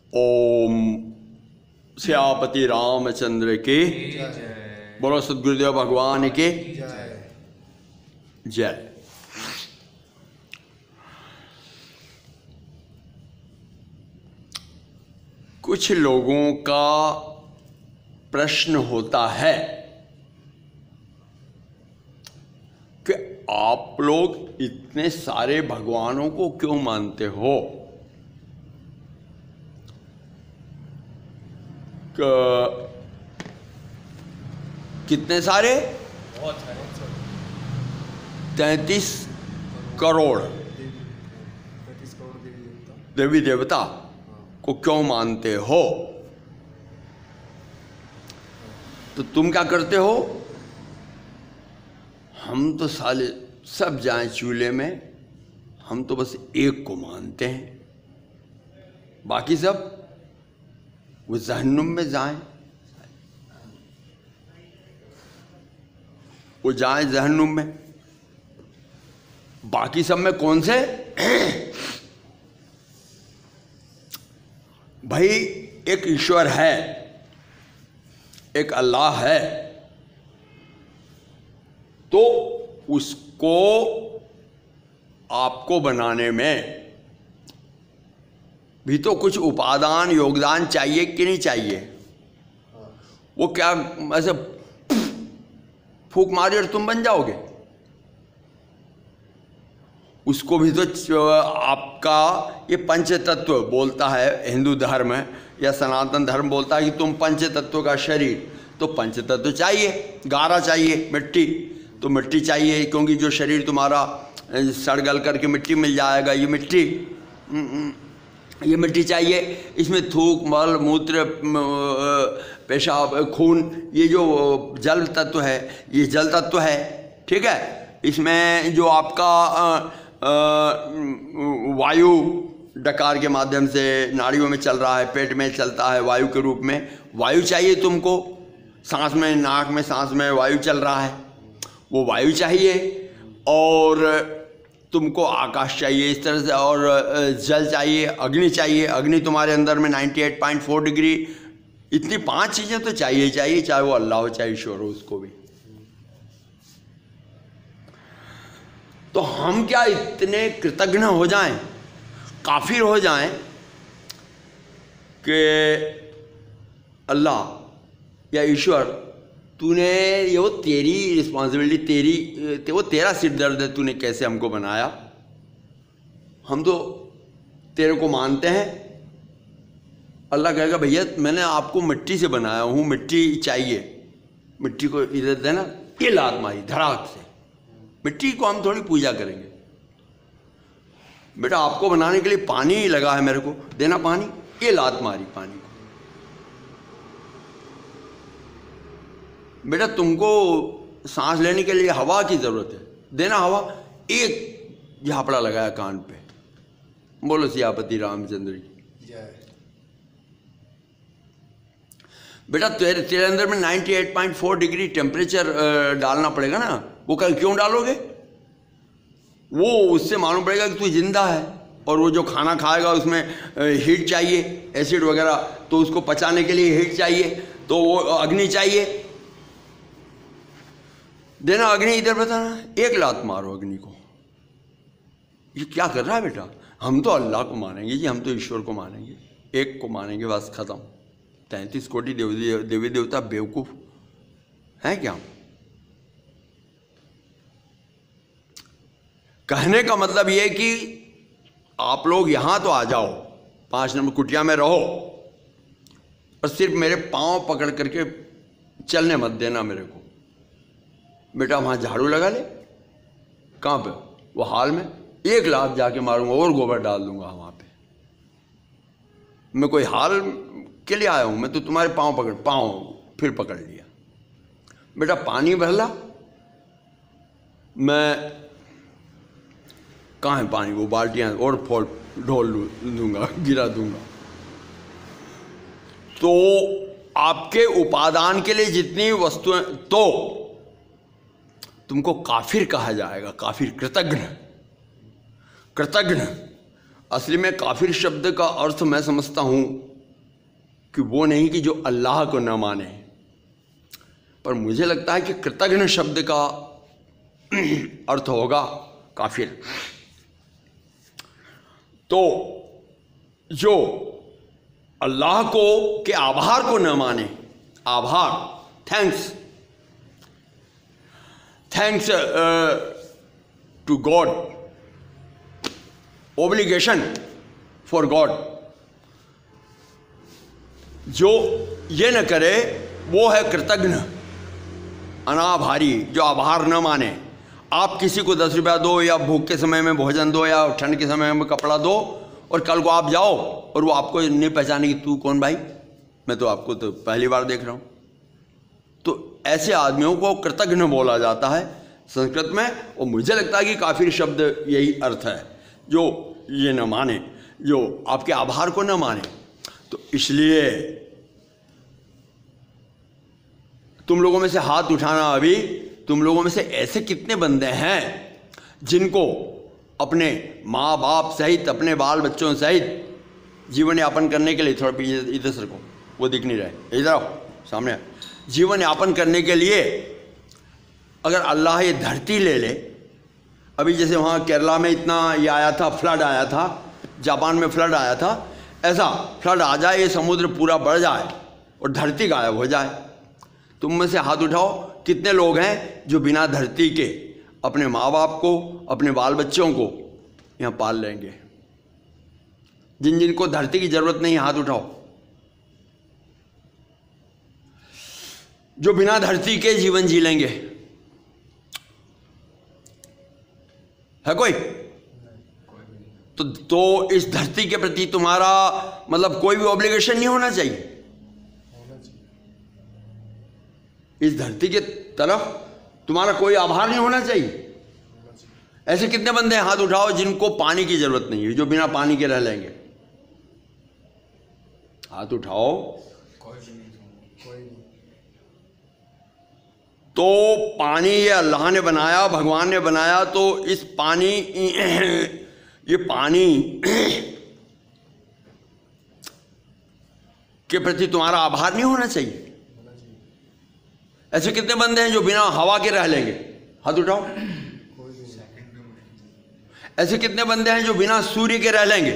ओम श्यापति रामचंद्र के बोलो, सद्गुरुदेव भगवान के जय। कुछ लोगों का प्रश्न होता है कि आप लोग इतने सारे भगवानों को क्यों मानते हो? कितने सारे? बहुत सारे। 33 करोड़ देवी देवता को क्यों मानते हो? तो तुम क्या करते हो? हम तो साले सब जाएं चूल्हे में, हम तो बस एक को मानते हैं, बाकी सब वो जहन्नुम में जाएं, वो जाएं जहन्नुम में। बाकी सब में कौन से? भाई एक ईश्वर है, एक अल्लाह है, तो उसको आपको बनाने में भी तो कुछ उपादान योगदान चाहिए कि नहीं चाहिए? वो क्या ऐसे फूंक मारी और तुम बन जाओगे? उसको भी तो आपका ये पंच तत्व बोलता है, हिंदू धर्म या सनातन धर्म बोलता है कि तुम पंच तत्व का शरीर, तो पंच तत्व चाहिए, गारा चाहिए, मिट्टी, तो मिट्टी चाहिए, क्योंकि जो शरीर तुम्हारा सड़ गल करके मिट्टी मिल जाएगा, ये मिट्टी चाहिए। इसमें थूक, मल, मूत्र, पेशाब, खून, ये जो जल तत्व है, ये जल तत्व है, ठीक है। इसमें जो आपका वायु डकार के माध्यम से नाड़ियों में चल रहा है, पेट में चलता है वायु के रूप में, वायु चाहिए तुमको। सांस में, नाक में सांस में वायु चल रहा है, वो वायु चाहिए। और तुमको आकाश चाहिए इस तरह से, और जल चाहिए, अग्नि चाहिए। अग्नि तुम्हारे अंदर में 98.4 डिग्री, इतनी 5 चीज़ें तो चाहिए ही चाहिए, चाहे वो अल्लाह हो चाहे ईश्वर हो, उसको भी। तो हम क्या इतने कृतज्ञ हो जाएं, काफिर हो जाएं कि अल्लाह या ईश्वर, तूने ये वो तेरी रिस्पॉन्सिबिलिटी, वो तेरा सिर दर्द है, तूने कैसे हमको बनाया, हम तो तेरे को मानते हैं। अल्लाह कहेगा भैया मैंने आपको मिट्टी से बनाया हूँ, मिट्टी चाहिए, मिट्टी को इधर देना, ये लात मारी धड़ाक से, मिट्टी को हम थोड़ी पूजा करेंगे। बेटा आपको बनाने के लिए पानी लगा है, मेरे को देना पानी, ये लात मारी पानी को। बेटा तुमको सांस लेने के लिए हवा की जरूरत है, देना हवा, एक झापड़ा लगाया कान पे। बोलो सियापति रामचंद्र की जय। बेटा तेरे अंदर में 98.4 डिग्री टेम्परेचर डालना पड़ेगा ना, वो कल क्यों डालोगे? वो उससे मालूम पड़ेगा कि तू जिंदा है। और वो जो खाना खाएगा उसमें हीट चाहिए, एसिड वगैरह, तो उसको पचाने के लिए हीट चाहिए, तो वो अग्नि चाहिए, देना अग्नि इधर बताना, एक लात मारो अग्नि को। ये क्या कर रहा है बेटा? हम तो अल्लाह को मानेंगे जी, हम तो ईश्वर को मानेंगे, एक को मानेंगे, बस खत्म। 33 कोटि देवी देवता बेवकूफ हैं क्या? कहने का मतलब ये कि आप लोग यहां तो आ जाओ, 5 नंबर कुटिया में रहो, और सिर्फ मेरे पांव पकड़ करके चलने मत देना मेरे को। बेटा वहाँ झाड़ू लगा ले, कहाँ पे? वो हाल में, एक लात जाके मारूंगा और गोबर डाल दूंगा वहाँ पे। मैं कोई हाल के लिए आया हूँ? मैं तो तुम्हारे पाँव फिर पकड़ लिया। बेटा पानी भर ला, मैं कहाँ है पानी? वो बाल्टियाँ और ढोल दूंगा, गिरा दूंगा। तो आपके उपादान के लिए जितनी वस्तुएं, तो तुमको काफिर कहा जाएगा, काफिर, कृतज्ञ। कृतज्ञ असली में काफिर शब्द का अर्थ मैं समझता हूं कि वो नहीं कि जो अल्लाह को न माने, पर मुझे लगता है कि कृतघ्न शब्द का अर्थ होगा काफिर। तो जो अल्लाह को के आभार को न माने, आभार, thanks to God, obligation for God, जो ये न करे वो है कृतघ्न, अनाभारी, जो आभार न माने। आप किसी को 10 रुपया दो या भूख के समय में भोजन दो या ठंड के समय में कपड़ा दो और कल को आप जाओ और वो आपको नहीं पहचाने कि तू कौन भाई, मैं तो आपको तो पहली बार देख रहा हूँ। तो ऐसे आदमियों को कृतघ्न बोला जाता है संस्कृत में, और मुझे लगता है कि काफिर शब्द यही अर्थ है, जो ये न माने, जो आपके आभार को न माने। तो इसलिए तुम लोगों में से हाथ उठाना, अभी तुम लोगों में से ऐसे कितने बंदे हैं जिनको अपने माँ बाप सहित, अपने बाल बच्चों सहित जीवन यापन करने के लिए, थोड़ा पीछे इधर सर को, वो दिख नहीं रहा है, इधर आओ सामने, जीवन यापन करने के लिए अगर अल्लाह ये धरती ले ले, अभी जैसे वहाँ केरला में इतना ये आया था, फ्लड आया था, जापान में फ्लड आया था, ऐसा फ्लड आ जाए, ये समुद्र पूरा बढ़ जाए और धरती गायब हो जाए। तुम में से हाथ उठाओ कितने लोग हैं जो बिना धरती के अपने माँ बाप को, अपने बाल बच्चों को यहाँ पाल लेंगे। जिन जिनको धरती की जरूरत नहीं, हाथ उठाओ। जो बिना धरती के जीवन जी लेंगे, है कोई? तो इस धरती के प्रति तुम्हारा मतलब कोई भी ऑब्लिगेशन नहीं होना चाहिए। इस धरती के तरफ तुम्हारा कोई आभार नहीं होना चाहिए। ऐसे कितने बंदे हैं, हाथ उठाओ, जिनको पानी की जरूरत नहीं है, जो बिना पानी के रह लेंगे? हाथ उठाओ। तो पानी ये अल्लाह ने बनाया, भगवान ने बनाया, तो इस पानी, ये पानी के प्रति तुम्हारा आभार नहीं होना चाहिए। ऐसे कितने बंदे हैं जो बिना हवा के रह लेंगे? हाथ उठाओ। ऐसे कितने बंदे हैं जो बिना सूर्य के रह लेंगे?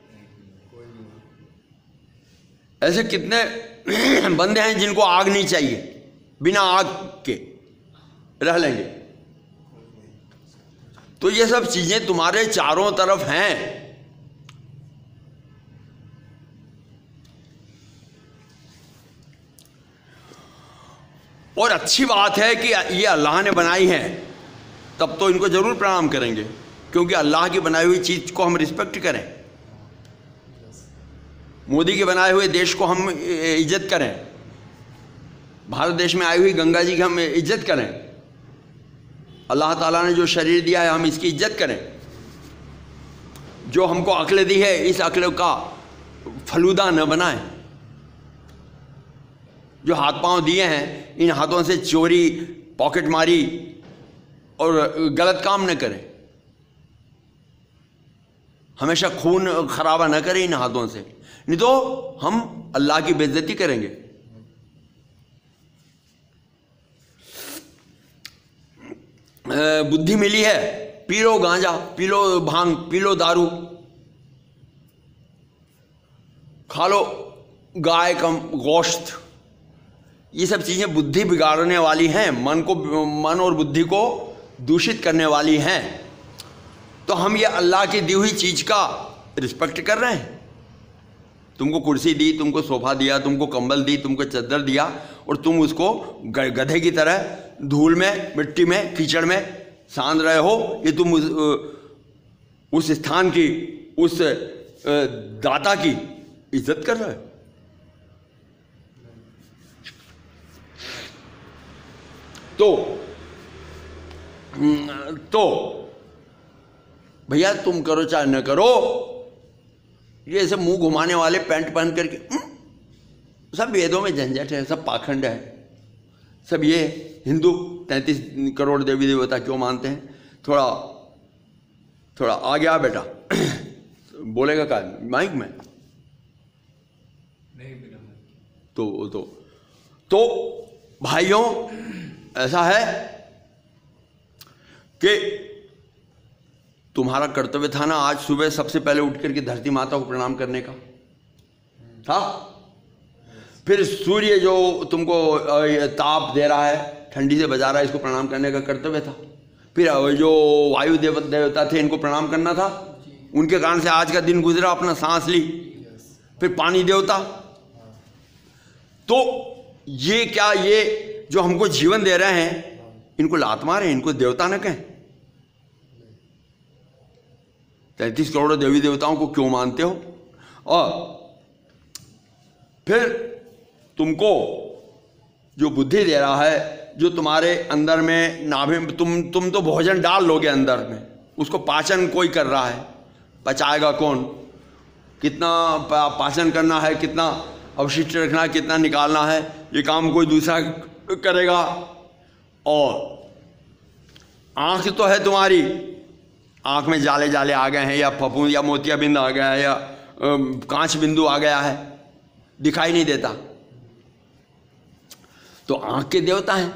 ऐसे कितने बंदे हैं जिनको आग नहीं चाहिए, बिना आग के रह लेंगे? तो ये सब चीजें तुम्हारे चारों तरफ हैं। और अच्छी बात है कि ये अल्लाह ने बनाई है, तब तो इनको जरूर प्रणाम करेंगे, क्योंकि अल्लाह की बनाई हुई चीज को हम रिस्पेक्ट करें। मोदी के बनाए हुए देश को हम इज्जत करें, भारत देश में आई हुई गंगा जी की हम इज्जत करें, अल्लाह ताला ने जो शरीर दिया है हम इसकी इज्जत करें, जो हमको अक्ल दी है इस अक्ल का फलूदा न बनाएं, जो हाथ पांव दिए हैं इन हाथों से चोरी, पॉकेटमारी और गलत काम न करें, हमेशा खून खराबा न करें इन हाथों से, नहीं तो हम अल्लाह की बेइज्जती करेंगे। बुद्धि मिली है, पी लो गांजा, पी लो भांग, पी लो दारू, खा लो गाय का गोश्त, ये सब चीजें बुद्धि बिगाड़ने वाली हैं, मन और बुद्धि को दूषित करने वाली हैं। तो हम ये अल्लाह की दी हुई चीज का रिस्पेक्ट कर रहे हैं। तुमको कुर्सी दी, तुमको सोफा दिया, तुमको कंबल दी, तुमको चादर दिया, और तुम उसको गधे की तरह धूल में, मिट्टी में, कीचड़ में सांध रहे हो। ये तुम उस स्थान की, उस दाता की इज्जत कर रहे हो। तो भैया तुम करो चाहे न करो, ये ऐसे मुंह घुमाने वाले पैंट पहन करके सब वेदों में झंझट है, सब पाखंड है, सब ये हिंदू 33 करोड़ देवी देवता क्यों मानते हैं। थोड़ा आ गया बेटा बोलेगा क्या माइक में? नहीं तो भाइयों ऐसा है कि तुम्हारा कर्तव्य था ना आज सुबह सबसे पहले उठ करके धरती माता को प्रणाम करने का था। फिर सूर्य जो तुमको ताप दे रहा है, ठंडी से बजा रहा है, इसको प्रणाम करने का कर्तव्य था। फिर जो वायु देवता थे इनको प्रणाम करना था, उनके कारण से आज का दिन गुजरा, अपना सांस ली। फिर पानी देवता, तो ये क्या, ये जो हमको जीवन दे रहे हैं इनको लात मारे, इनको देवता न कहें। 33 करोड़ देवी देवताओं को क्यों मानते हो? और फिर तुमको जो बुद्धि दे रहा है, जो तुम्हारे अंदर में नाभि में तुम तो भोजन डाल लोगे अंदर में, उसको पाचन कोई कर रहा है, पचाएगा कौन? कितना पाचन करना है, कितना अवशिष्ट रखना है, कितना निकालना है, ये काम कोई दूसरा करेगा। और आँख तो है तुम्हारी, आँख में जाले जाले आ गए हैं, या फफूंद या मोतियाबिंद आ गया है, या कांच बिंदु आ गया है, दिखाई नहीं देता, तो आँख के देवता हैं।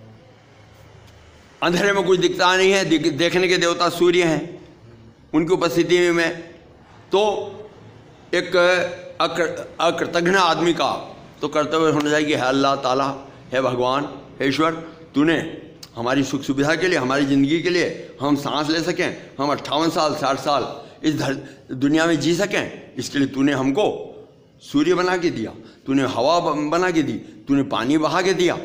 अंधेरे में कुछ दिखता नहीं है, देखने के देवता सूर्य हैं, उनकी उपस्थिति में तो एक अकृतज्ञ आदमी का तो कर्तव्य होना चाहिए कि है अल्लाह ताला, है भगवान, है ईश्वर, तूने हमारी सुख सुविधा के लिए, हमारी ज़िंदगी के लिए, हम सांस ले सकें, हम 58 साल 60 साल इस दुनिया में जी सकें, इसके लिए तूने हमको सूर्य बना के दिया, तूने हवा बना के दी, तूने पानी बहा के दिया।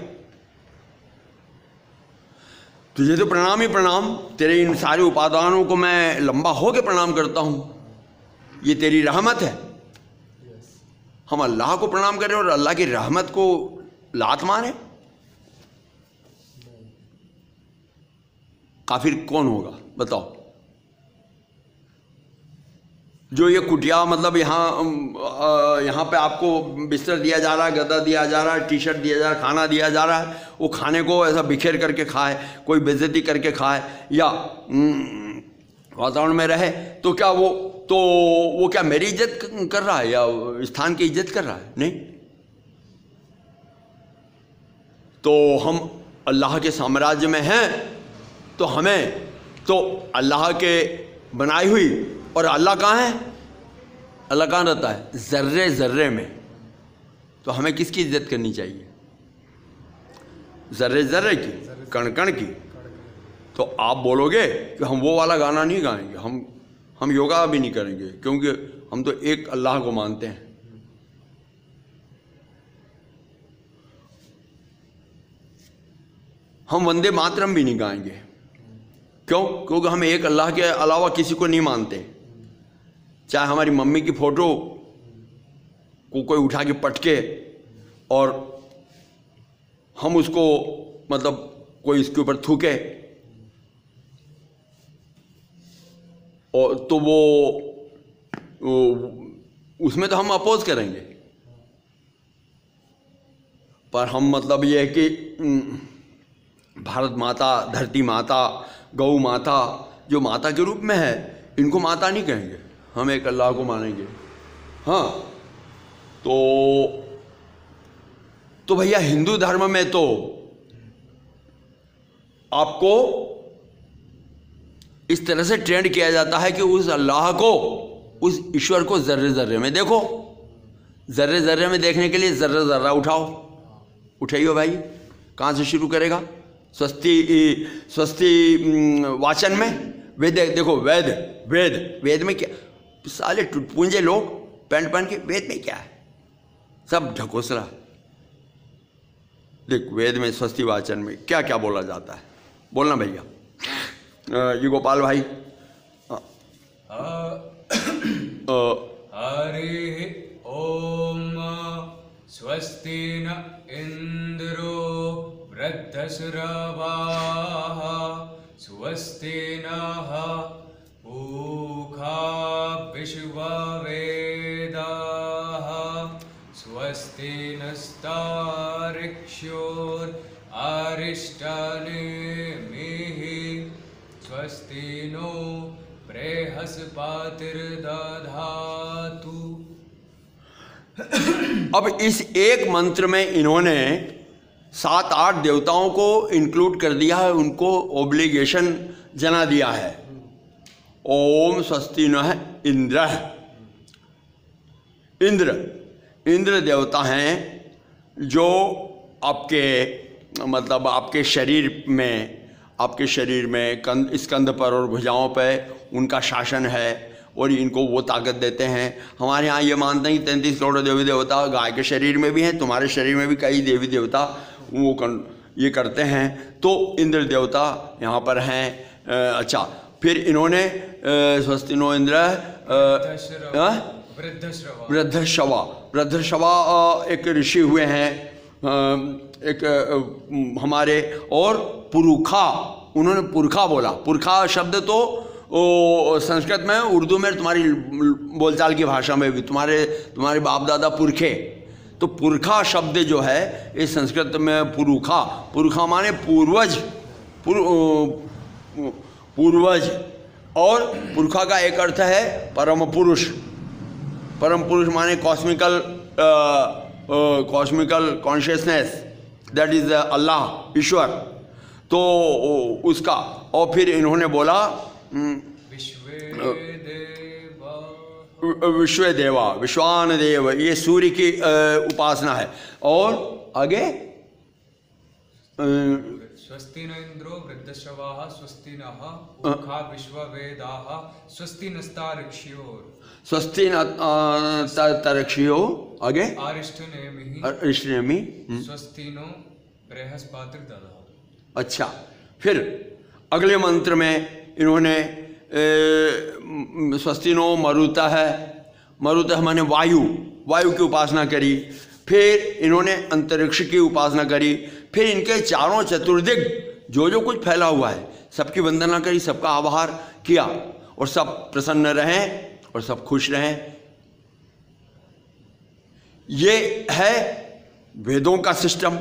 तुझे तो प्रणाम ही प्रणाम, तेरे इन सारे उपादानों को मैं लंबा होके प्रणाम करता हूँ, ये तेरी रहमत है। हम अल्लाह को प्रणाम करें और अल्लाह की रहमत को लात मारे? काफिर कौन होगा बताओ? जो ये कुटिया, मतलब यहाँ पे आपको बिस्तर दिया जा रहा है, गद्दा दिया जा रहा है, टी शर्ट दिया जा रहा है, खाना दिया जा रहा है, वो खाने को ऐसा बिखेर करके खाए, कोई बेइज्जती करके खाए, या वातावरण में रहे, तो क्या वो क्या मेरी इज्जत कर रहा है या स्थान की इज्जत कर रहा है? नहीं। तो हम अल्लाह के साम्राज्य में हैं, तो हमें तो अल्लाह के बनाई हुई, और अल्लाह कहाँ है? अल्लाह कहाँ रहता है? जर्रे जर्रे में। तो हमें किसकी इज्जत करनी चाहिए? जर्रे जर्रे की, कण कण की। तो आप बोलोगे कि हम वो वाला गाना नहीं गाएंगे, हम योगा भी नहीं करेंगे, क्योंकि हम तो एक अल्लाह को मानते हैं। हम वंदे मातरम भी नहीं गाएंगे, क्यों? क्योंकि हम एक अल्लाह के अलावा किसी को नहीं मानते। चाहे हमारी मम्मी की फोटो को कोई उठा के पटके और हम उसको, मतलब कोई इसके ऊपर थूके, और तो वो उसमें तो हम अपोज करेंगे। पर हम मतलब ये है कि भारत माता, धरती माता, गौ माता, जो माता के रूप में है, इनको माता नहीं कहेंगे, हम एक अल्लाह को मानेंगे। हाँ, तो भैया हिंदू धर्म में तो आपको इस तरह से ट्रेंड किया जाता है कि उस अल्लाह को, उस ईश्वर को जर्रे जर्रे में देखो। जर्रे जर्रे में देखने के लिए जर्रा जर्रा उठाओ, उठाइयो भाई। कहाँ से शुरू करेगा? स्वस्ति वाचन में वेद देखो, वेद में क्या साले टुटपुंजे लोग पैंट पहन के, वेद में क्या है? सब ढकोसला। देख वेद में स्वस्ति वाचन में क्या क्या बोला जाता है, बोलना भैया। ये गोपाल भाई। हरि ओम स्वस्ति न इंद्रो वृद्धश्रवाः स्वस्ति नः पूषा विश्ववेदाः स्वस्ति नस्तार्क्ष्योररिष्टनेमिः स्वस्ति नो बृहस्पतिर्दधातु। अब इस एक मंत्र में इन्होंने 7-8 देवताओं को इंक्लूड कर दिया है, उनको ऑब्लिगेशन जना दिया है। ओम स्वस्ति नः इंद्र। इंद्र देवता हैं जो आपके मतलब आपके शरीर में स्कंध पर और भुजाओं पर उनका शासन है और इनको वो ताकत देते हैं। हमारे यहाँ ये मानते हैं कि 33 करोड़ देवी देवता गाय के शरीर में भी हैं, तुम्हारे शरीर में भी कई देवी देवता वो ये करते हैं। तो इंद्र देवता यहाँ पर हैं। अच्छा, फिर इन्होंने स्वस्ति नो इंद्र वृद्धश्रवा एक ऋषि हुए हैं, एक हमारे, और पुरुखा, उन्होंने पुरखा बोला। पुरखा शब्द तो संस्कृत में, उर्दू में, तुम्हारी बोलचाल की भाषा में भी तुम्हारे बाप दादा पुरखे, तो पुरखा शब्द जो है इस संस्कृत में पुरुखा माने पूर्वज, पूर्वज। और पुरखा का एक अर्थ है परम पुरुष। परम पुरुष माने cosmical consciousness, that is Allah, ईश्वर। तो उसका, और फिर इन्होंने बोला विश्वदेवा, विश्वान देव, ये सूर्य की उपासना है। और आगे स्वस्ति न इंद्रो वृद्धश्रवाः स्वस्ति नः पूर्वा विश्ववेदाः स्वस्ति नस्तार्क्ष्योः स्वस्ति तरक्षियो। आगे अरिष्टनेमि स्वस्ति नो बृहस्पतिर्दधातु। अच्छा, फिर अगले मंत्र में इन्होंने स्वस्ति नो मरुतः है, मरुतः माने वायु की उपासना करी। फिर इन्होंने अंतरिक्ष की उपासना करी। फिर इनके चारों चतुर्दिग जो कुछ फैला हुआ है सबकी वंदना करी, सबका आभार किया, और सब प्रसन्न रहें और सब खुश रहें। ये है वेदों का सिस्टम।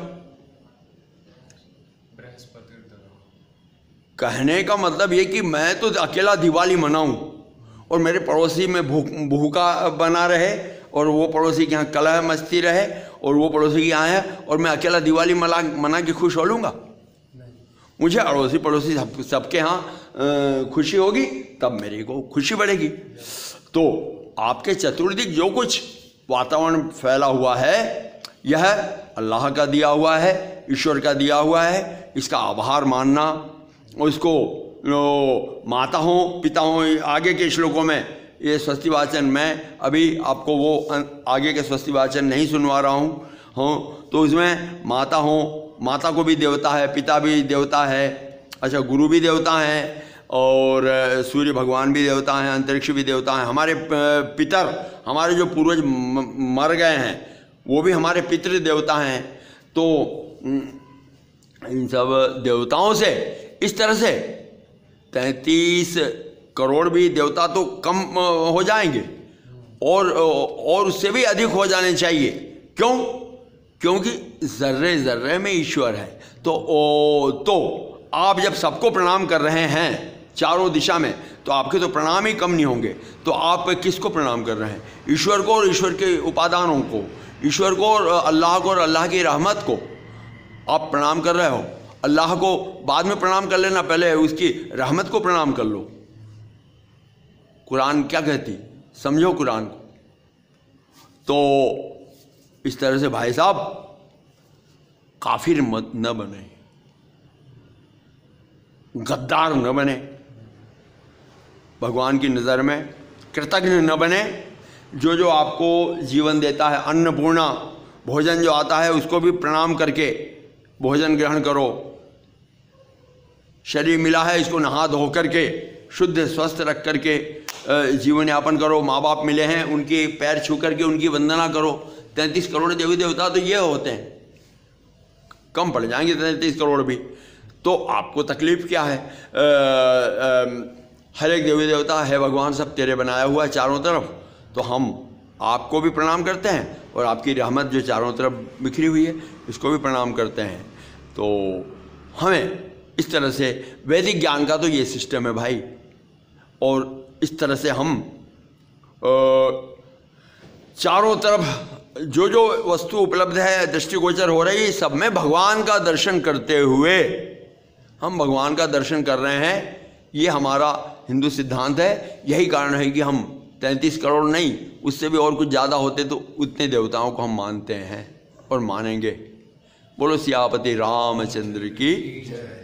कहने का मतलब ये कि मैं तो अकेला दिवाली मनाऊं और मेरे पड़ोसी में भूखा बना रहे, और वो पड़ोसी के यहाँ कलह मस्ती रहे, और वो पड़ोसी के यहाँ है, और मैं अकेला दिवाली मना के खुश हो लूँगा? मुझे अड़ोसी पड़ोसी सबके यहाँ खुशी होगी, तब मेरे को खुशी बढ़ेगी। तो आपके चतुर्दिक जो कुछ वातावरण फैला हुआ है, यह अल्लाह का दिया हुआ है, ईश्वर का दिया हुआ है। इसका आभार मानना, और इसको माता हो पिता हो, आगे के श्लोकों में ये स्वस्ति वाचन, मैं अभी आपको वो आगे के स्वस्ति वाचन नहीं सुनवा रहा हूँ, तो उसमें माता हो, माता को भी देवता है, पिता भी देवता है, अच्छा गुरु भी देवता हैं, और सूर्य भगवान भी देवता हैं, अंतरिक्ष भी देवता हैं। हमारे पितर, हमारे जो पूर्वज मर गए हैं वो भी हमारे पितृ देवता हैं। तो इन सब देवताओं से इस तरह से 33 करोड़ भी देवता तो कम हो जाएंगे, और उससे भी अधिक हो जाने चाहिए। क्यों? क्योंकि जर्रे जर्रे में ईश्वर है। तो आप जब सबको प्रणाम कर रहे हैं चारों दिशा में, तो आपके तो प्रणाम ही कम नहीं होंगे। तो आप किसको प्रणाम कर रहे हैं? ईश्वर को और ईश्वर के उपादानों को, ईश्वर को और अल्लाह को और अल्लाह की रहमत को आप प्रणाम कर रहे हो। अल्लाह को बाद में प्रणाम कर लेना, पहले उसकी रहमत को प्रणाम कर लो। कुरान क्या कहती, समझो कुरान को। तो इस तरह से भाई साहब काफिर मत न बने, गद्दार न बने, भगवान की नज़र में कृतज्ञ न बने। जो आपको जीवन देता है, अन्नपूर्णा भोजन जो आता है उसको भी प्रणाम करके भोजन ग्रहण करो। शरीर मिला है, इसको नहा धो करके शुद्ध स्वस्थ रख करके जीवन यापन करो। माँ बाप मिले हैं, उनके पैर छू करके उनकी वंदना करो। 33 करोड़ देवी देवता तो ये होते हैं, कम पड़ जाएंगे 33 करोड़ भी। तो आपको तकलीफ क्या है? हर एक देवी देवता है भगवान, सब तेरे बनाया हुआ है चारों तरफ। तो हम आपको भी प्रणाम करते हैं, और आपकी रहमत जो चारों तरफ बिखरी हुई है इसको भी प्रणाम करते हैं। तो हमें इस तरह से वैदिक ज्ञान का तो ये सिस्टम है भाई, और इस तरह से हम चारों तरफ जो जो वस्तु उपलब्ध है, दृष्टिगोचर हो रही है, सब में भगवान का दर्शन करते हुए हम भगवान का दर्शन कर रहे हैं। ये हमारा हिंदू सिद्धांत है। यही कारण है कि हम 33 करोड़ नहीं, उससे भी और कुछ ज़्यादा होते तो उतने देवताओं को हम मानते हैं और मानेंगे। बोलो सियापति रामचंद्र की।